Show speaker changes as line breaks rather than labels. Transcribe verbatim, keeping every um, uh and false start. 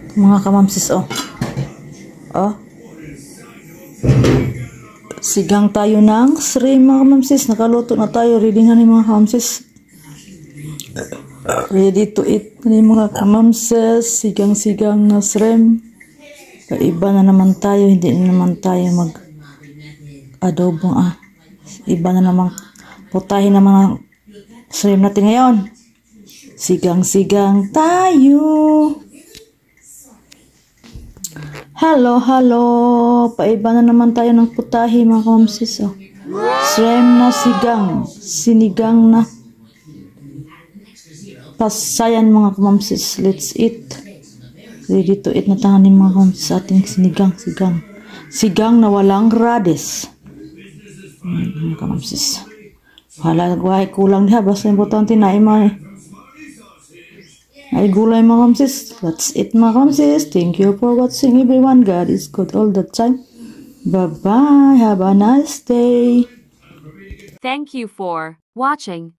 Mga kamamsis, oh. Oh. Sigang tayo ng shrimp, mga kamamsis. Nakaluto na tayo. Ready na ni mga kamamsis. Ready to eat na ni mga kamamsis. Sigang-sigang na shrimp. Iba na naman tayo. Hindi na naman tayo mag adobo, ah. Iba na naman putahin na mga shrimp natin ngayon. Sigang-sigang tayo. Hello, hello. Paiba na naman tayo ng putahe, mga kamamsis. Oh. Shrimp na sigang. Sinigang na pasayan, mga kamamsis. Let's eat. Ready to eat na tayo ni mga kamamsis sa ating sinigang. Sigang. Sigang na walang radish. Hmm, mga kamamsis. Hala, guhay kulang diha. Basta yung importante na ima eh. Ay gulay, mga kamamsis. Let's eat, mga kamamsis. Thank you for watching, everyone. God is good all the time. Bye bye. Have a nice day.
Thank you for watching.